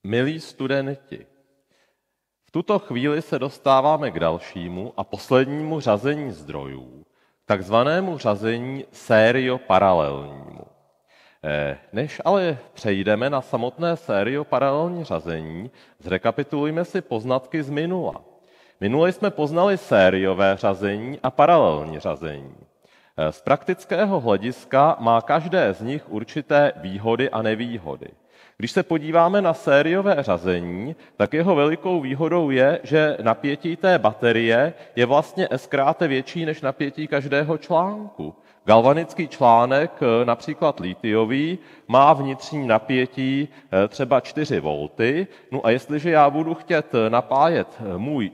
Milí studenti, v tuto chvíli se dostáváme k dalšímu a poslednímu řazení zdrojů, takzvanému řazení sérioparalelnímu. Než ale přejdeme na samotné sérioparalelní řazení, zrekapitulujme si poznatky z minula. Minule jsme poznali sériové řazení a paralelní řazení. Z praktického hlediska má každé z nich určité výhody a nevýhody. Když se podíváme na sériové řazení, tak jeho velikou výhodou je, že napětí té baterie je vlastně s-krát větší než napětí každého článku. Galvanický článek, například litiový, má vnitřní napětí třeba 4 V, no a jestliže já budu chtět napájet můj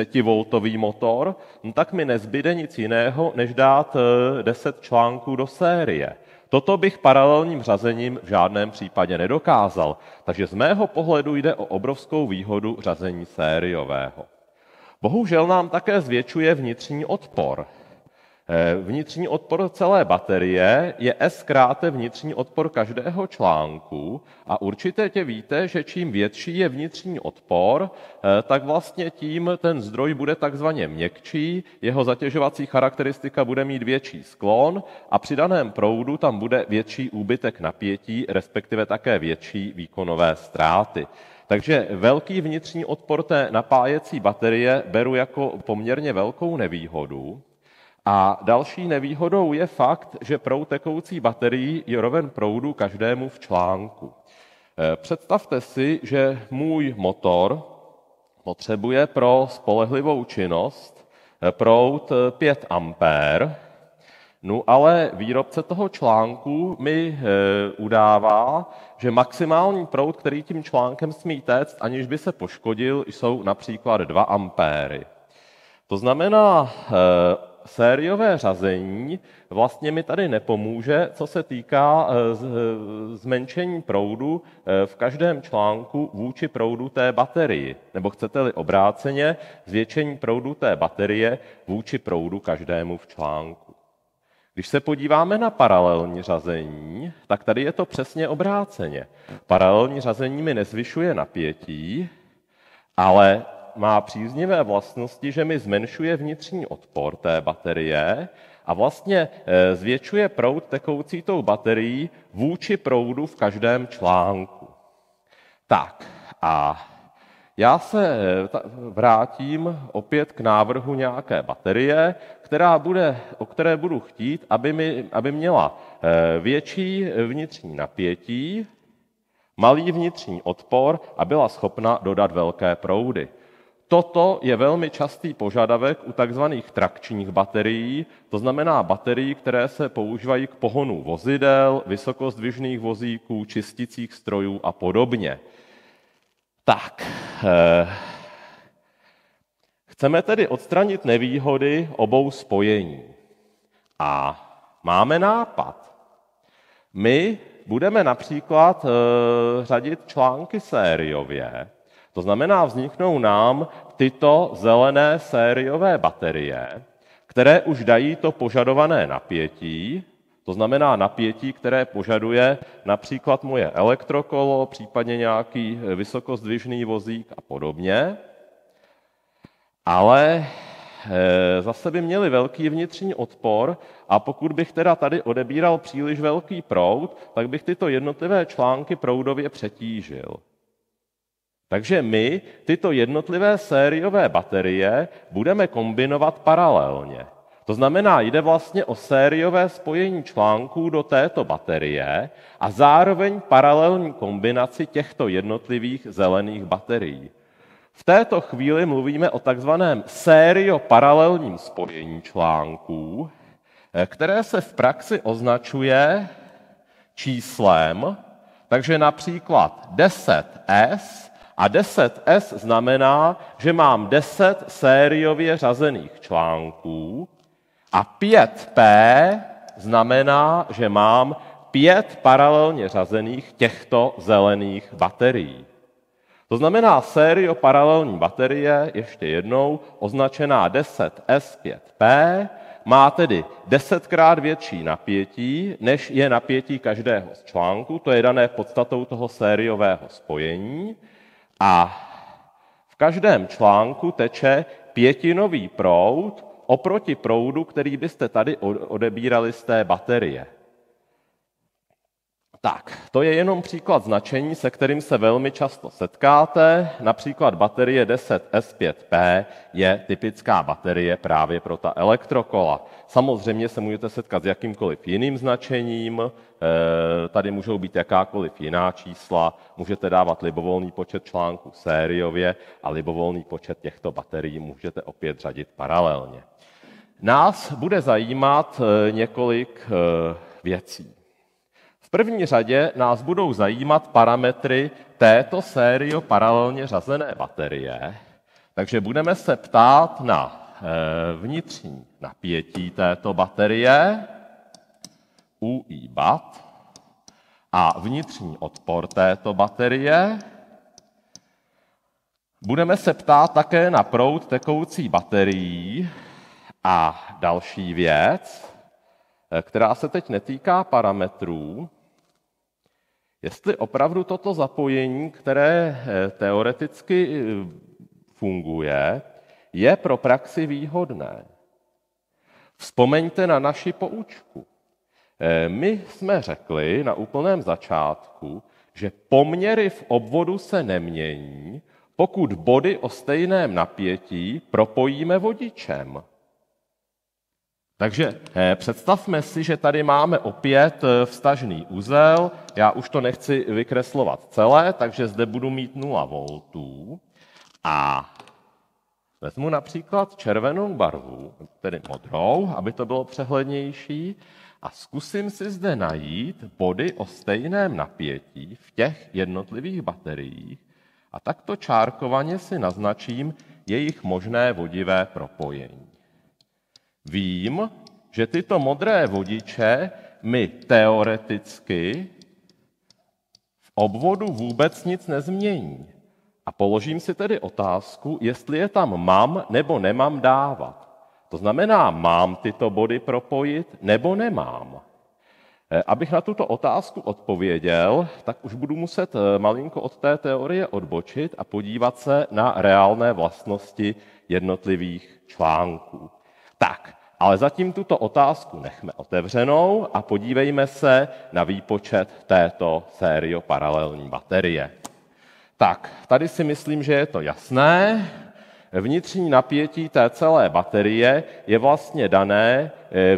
40V motor, no tak mi nezbyde nic jiného, než dát 10 článků do série. Toto bych paralelním řazením v žádném případě nedokázal, takže z mého pohledu jde o obrovskou výhodu řazení sériového. Bohužel nám také zvětšuje vnitřní odpor. Vnitřní odpor celé baterie je s-krát vnitřní odpor každého článku a určitě víte, že čím větší je vnitřní odpor, tak vlastně tím ten zdroj bude takzvaně měkčí, jeho zatěžovací charakteristika bude mít větší sklon a při daném proudu tam bude větší úbytek napětí, respektive také větší výkonové ztráty. Takže velký vnitřní odpor té napájecí baterie beru jako poměrně velkou nevýhodu. A další nevýhodou je fakt, že proud tekoucí baterií je roven proudu každému v článku. Představte si, že můj motor potřebuje pro spolehlivou činnost proud 5 ampér, no ale výrobce toho článku mi udává, že maximální proud, který tím článkem smí téct, aniž by se poškodil, jsou například 2 ampéry. To znamená, sériové řazení vlastně mi tady nepomůže, co se týká zmenšení proudu v každém článku vůči proudu té baterii. Nebo chcete-li obráceně, zvětšení proudu té baterie vůči proudu každému v článku. Když se podíváme na paralelní řazení, tak tady je to přesně obráceně. Paralelní řazení mi nezvyšuje napětí, ale má příznivé vlastnosti, že mi zmenšuje vnitřní odpor té baterie a vlastně zvětšuje proud tekoucí tou baterií vůči proudu v každém článku. Tak a já se vrátím opět k návrhu nějaké baterie, o které budu chtít, aby měla větší vnitřní napětí, malý vnitřní odpor a byla schopna dodat velké proudy. Toto je velmi častý požadavek u tzv. Trakčních baterií, to znamená baterií, které se používají k pohonu vozidel, vysokozdvižných vozíků, čisticích strojů a podobně. Tak, chceme tedy odstranit nevýhody obou spojení. A máme nápad. My budeme například řadit články sériově, to znamená, vzniknou nám tyto zelené sériové baterie, které už dají to požadované napětí, to znamená napětí, které požaduje například moje elektrokolo, případně nějaký vysokozdvižný vozík a podobně, ale zase by měly velký vnitřní odpor a pokud bych teda tady odebíral příliš velký proud, tak bych tyto jednotlivé články proudově přetížil. Takže my tyto jednotlivé sériové baterie budeme kombinovat paralelně. To znamená, jde vlastně o sériové spojení článků do této baterie a zároveň paralelní kombinaci těchto jednotlivých zelených baterií. V této chvíli mluvíme o takzvaném sérioparalelním spojení článků, které se v praxi označuje číslem, takže například 10S, a 10S znamená, že mám 10 sériově řazených článků a 5P znamená, že mám 5 paralelně řazených těchto zelených baterií. To znamená sérioparalelní baterie, ještě jednou, označená 10S5P, má tedy 10krát větší napětí, než je napětí každého z článků, to je dané podstatou toho sériového spojení. A v každém článku teče pětinový proud oproti proudu, který byste tady odebírali z té baterie. Tak, to je jenom příklad značení, se kterým se velmi často setkáte. Například baterie 10S5P je typická baterie právě pro ta elektrokola. Samozřejmě se můžete setkat s jakýmkoliv jiným značením, tady můžou být jakákoliv jiná čísla, můžete dávat libovolný počet článků sériově a libovolný počet těchto baterií můžete opět řadit paralelně. Nás bude zajímat několik věcí. V první řadě nás budou zajímat parametry této série paralelně řazené baterie, takže budeme se ptát na vnitřní napětí této baterie, UI-BAT, a vnitřní odpor této baterie. Budeme se ptát také na proud tekoucí baterií a další věc, která se teď netýká parametrů, jestli opravdu toto zapojení, které teoreticky funguje, je pro praxi výhodné. Vzpomeňte na naši poučku. My jsme řekli na úplném začátku, že poměry v obvodu se nemění, pokud body o stejném napětí propojíme vodičem. Takže představme si, že tady máme opět vztažný uzel. Já už to nechci vykreslovat celé, takže zde budu mít 0 voltů. A vezmu například červenou barvu, tedy modrou, aby to bylo přehlednější, a zkusím si zde najít body o stejném napětí v těch jednotlivých bateriích a takto čárkovaně si naznačím jejich možné vodivé propojení. Vím, že tyto modré vodiče mi teoreticky v obvodu vůbec nic nezmění. A položím si tedy otázku, jestli je tam mám nebo nemám dávat. To znamená, mám tyto body propojit nebo nemám. Abych na tuto otázku odpověděl, tak už budu muset malinko od té teorie odbočit a podívat se na reálné vlastnosti jednotlivých článků. Tak, ale zatím tuto otázku nechme otevřenou a podívejme se na výpočet této sérioparalelní baterie. Tak, tady si myslím, že je to jasné. Vnitřní napětí té celé baterie je vlastně dané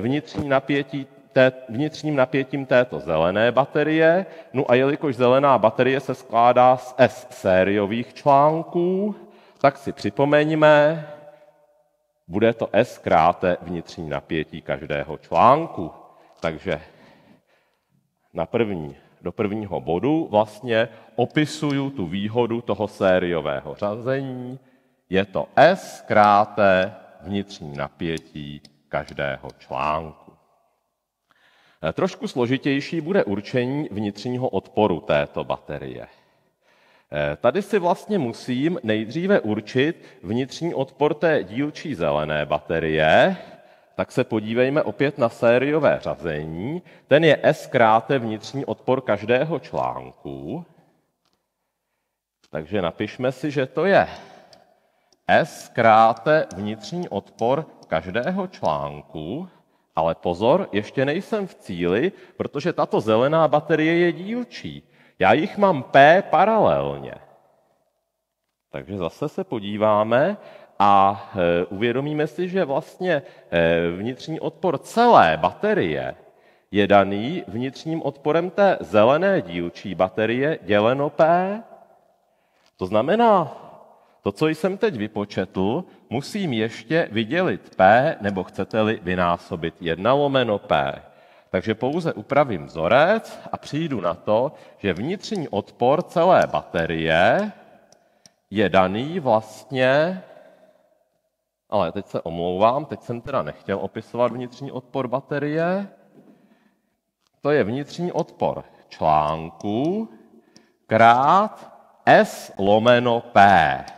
vnitřním napětím této zelené baterie. No a jelikož zelená baterie se skládá z S sériových článků, tak si připomeňme, bude to S kráte vnitřní napětí každého článku. Takže do prvního bodu vlastně opisuju tu výhodu toho sériového řazení. Je to S kráte vnitřní napětí každého článku. Trošku složitější bude určení vnitřního odporu této baterie. Tady si vlastně musím nejdříve určit vnitřní odpor té dílčí zelené baterie, tak se podívejme opět na sériové řazení. Ten je S kráte vnitřní odpor každého článku. Takže napišme si, že to je S kráte vnitřní odpor každého článku, ale pozor, ještě nejsem v cíli, protože tato zelená baterie je dílčí. Já jich mám P paralelně. Takže zase se podíváme a uvědomíme si, že vlastně vnitřní odpor celé baterie je daný vnitřním odporem té zelené dílčí baterie děleno P. To znamená, to, co jsem teď vypočetl, musím ještě vydělit P, nebo chcete-li vynásobit 1/P. Takže pouze upravím vzorec a přijdu na to, že vnitřní odpor celé baterie je daný vlastně, ale teď se omlouvám, teď jsem teda nechtěl opisovat vnitřní odpor baterie, to je vnitřní odpor článku krát S/P.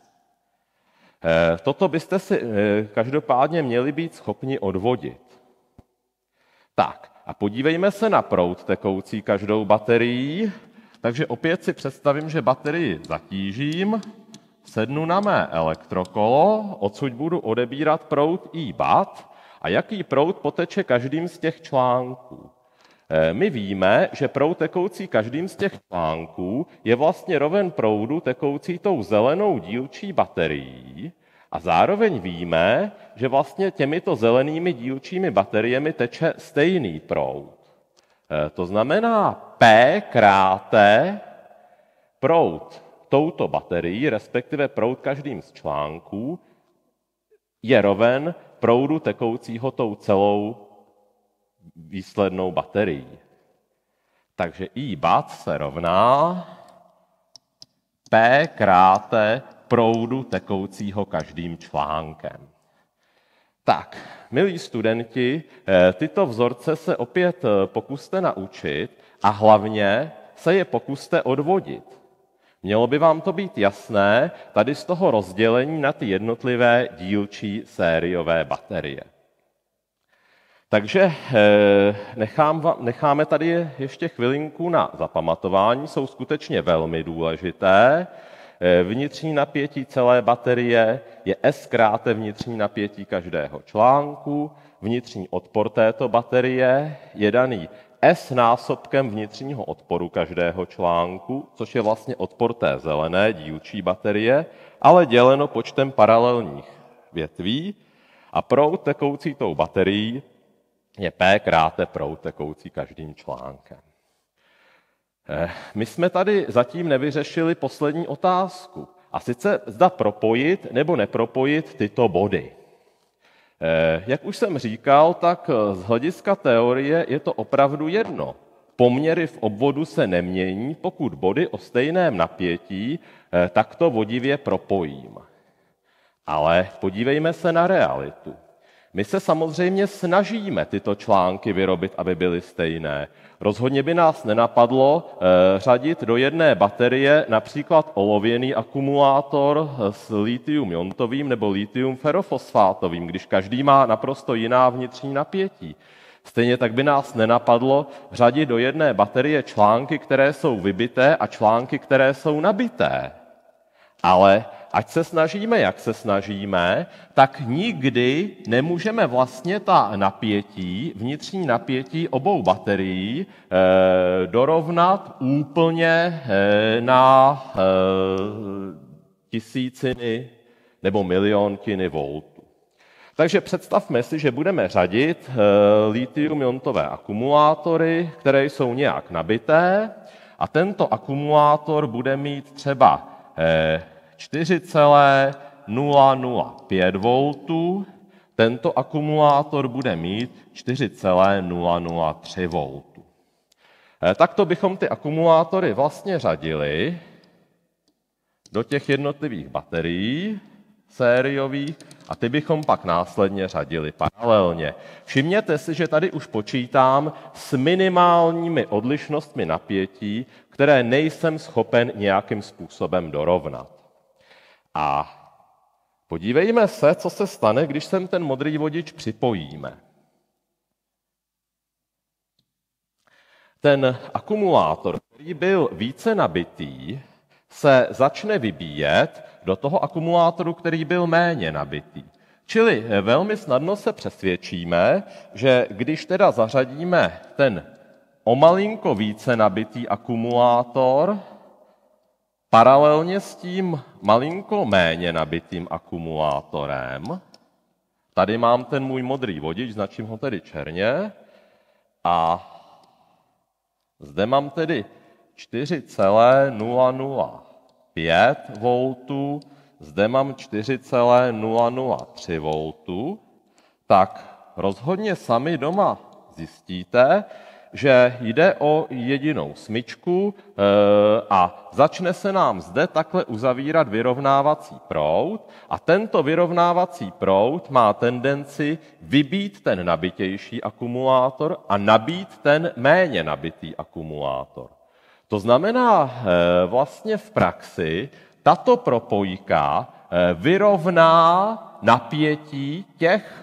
Toto byste si každopádně měli být schopni odvodit. Tak, a podívejme se na proud tekoucí každou baterií. Takže opět si představím, že baterii zatížím, sednu na mé elektrokolo, odsud budu odebírat proud I-BAT a jaký proud poteče každým z těch článků. My víme, že proud tekoucí každým z těch článků je vlastně roven proudu tekoucí tou zelenou dílčí baterií a zároveň víme, že vlastně těmito zelenými dílčími bateriemi teče stejný proud. To znamená P kráté proud touto baterií, respektive proud každým z článků, je roven proudu tekoucího tou celou výslednou baterií. Takže I-BAT se rovná P kráté proudu tekoucího každým článkem. Tak, milí studenti, tyto vzorce se opět pokuste naučit a hlavně se je pokuste odvodit. Mělo by vám to být jasné tady z toho rozdělení na ty jednotlivé dílčí sériové baterie. Takže necháme tady ještě chvilinku na zapamatování, jsou skutečně velmi důležité. Vnitřní napětí celé baterie je S kráté vnitřní napětí každého článku, vnitřní odpor této baterie je daný S násobkem vnitřního odporu každého článku, což je vlastně odpor té zelené dílčí baterie, ale děleno počtem paralelních větví a proud tekoucí tou baterií je P kráté proud tekoucí každým článkem. My jsme tady zatím nevyřešili poslední otázku, a sice zda propojit nebo nepropojit tyto body. Jak už jsem říkal, tak z hlediska teorie je to opravdu jedno. Poměry v obvodu se nemění, pokud body o stejném napětí takto vodivě propojím. Ale podívejme se na realitu. My se samozřejmě snažíme tyto články vyrobit, aby byly stejné. Rozhodně by nás nenapadlo řadit do jedné baterie například olověný akumulátor s litium-iontovým nebo litium-ferofosfátovým, když každý má naprosto jiná vnitřní napětí. Stejně tak by nás nenapadlo řadit do jedné baterie články, které jsou vybité a články, které jsou nabité. Ale ať se snažíme, jak se snažíme, tak nikdy nemůžeme vlastně ta napětí, vnitřní napětí obou baterií dorovnat úplně na tisíciny nebo miliontiny voltů. Takže představme si, že budeme řadit litium-iontové akumulátory, které jsou nějak nabité a tento akumulátor bude mít třeba 4,005 V, tento akumulátor bude mít 4,003 V. Takto bychom ty akumulátory vlastně řadili do těch jednotlivých baterií sériových a ty bychom pak následně řadili paralelně. Všimněte si, že tady už počítám s minimálními odlišnostmi napětí, které nejsem schopen nějakým způsobem dorovnat. A podívejme se, co se stane, když sem ten modrý vodič připojíme. Ten akumulátor, který byl více nabitý, se začne vybíjet do toho akumulátoru, který byl méně nabitý. Čili velmi snadno se přesvědčíme, že když teda zařadíme ten o malinko více nabitý akumulátor paralelně s tím malinko méně nabitým akumulátorem, tady mám ten můj modrý vodič, značím ho tedy černě, a zde mám tedy 4,005 V, zde mám 4,003 V, tak rozhodně sami doma zjistíte, že jde o jedinou smyčku a začne se nám zde takhle uzavírat vyrovnávací proud a tento vyrovnávací proud má tendenci vybít ten nabitější akumulátor a nabít ten méně nabitý akumulátor. To znamená vlastně v praxi tato propojka vyrovná napětí těch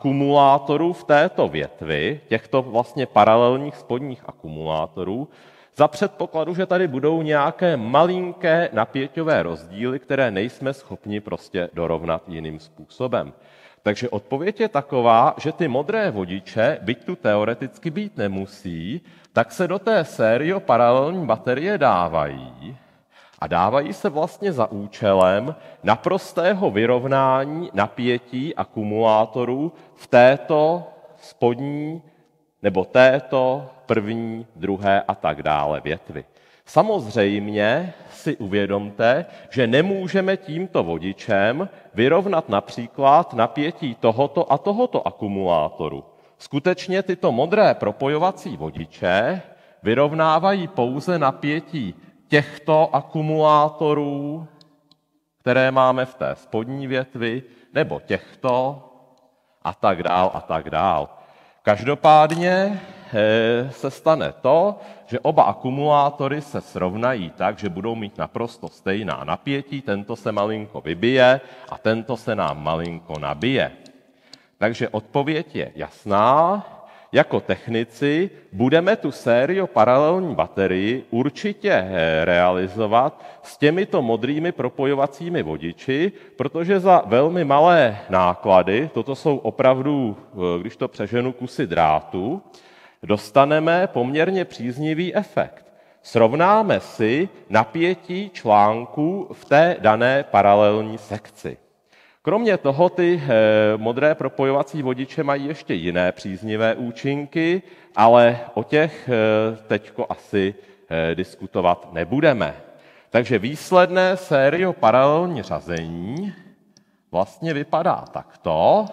akumulátorů v této větvi, těchto vlastně paralelních spodních akumulátorů, Za předpokladu, že tady budou nějaké malinké napěťové rozdíly, které nejsme schopni prostě dorovnat jiným způsobem. Takže odpověď je taková, že ty modré vodiče, byť tu teoreticky být nemusí, tak se do té sérioparalelní baterie dávají a dávají se vlastně za účelem naprostého vyrovnání napětí akumulátorů v této spodní nebo této první, druhé a tak dále větvi. Samozřejmě si uvědomte, že nemůžeme tímto vodičem vyrovnat například napětí tohoto a tohoto akumulátoru. Skutečně tyto modré propojovací vodiče vyrovnávají pouze napětí těchto akumulátorů, které máme v té spodní větvi, nebo těchto a tak dál a tak dál. Každopádně se stane to, že oba akumulátory se srovnají tak, že budou mít naprosto stejná napětí, tento se malinko vybije a tento se nám malinko nabije. Takže odpověď je jasná. Jako technici budeme tu sérioparalelní baterii určitě realizovat s těmito modrými propojovacími vodiči, protože za velmi malé náklady, toto jsou opravdu, když to přeženu, kusy drátu, dostaneme poměrně příznivý efekt. Srovnáme si napětí článků v té dané paralelní sekci. Kromě toho ty modré propojovací vodiče mají ještě jiné příznivé účinky, ale o těch teďko asi diskutovat nebudeme. Takže výsledné sérioparalelní řazení vlastně vypadá takto.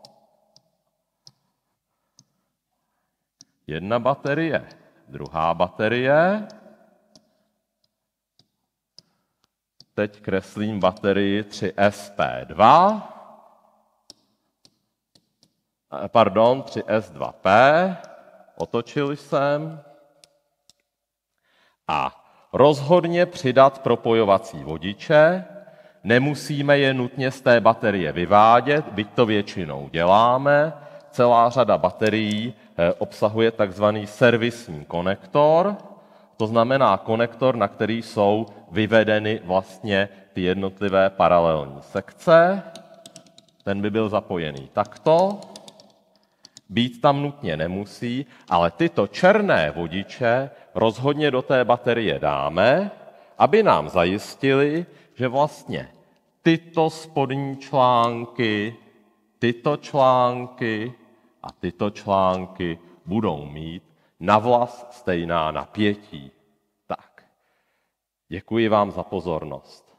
Jedna baterie, druhá baterie. Teď kreslím baterii 3S2P, otočil jsem a rozhodně přidat propojovací vodiče. Nemusíme je nutně z té baterie vyvádět, byť to většinou děláme. Celá řada baterií obsahuje takzvaný servisní konektor, to znamená konektor, na který jsou vyvedeny vlastně ty jednotlivé paralelní sekce. Ten by byl zapojený takto. Být tam nutně nemusí, ale tyto černé vodiče rozhodně do té baterie dáme, aby nám zajistili, že vlastně tyto spodní články, tyto články a tyto články budou mít navlas stejná napětí. Tak, děkuji vám za pozornost.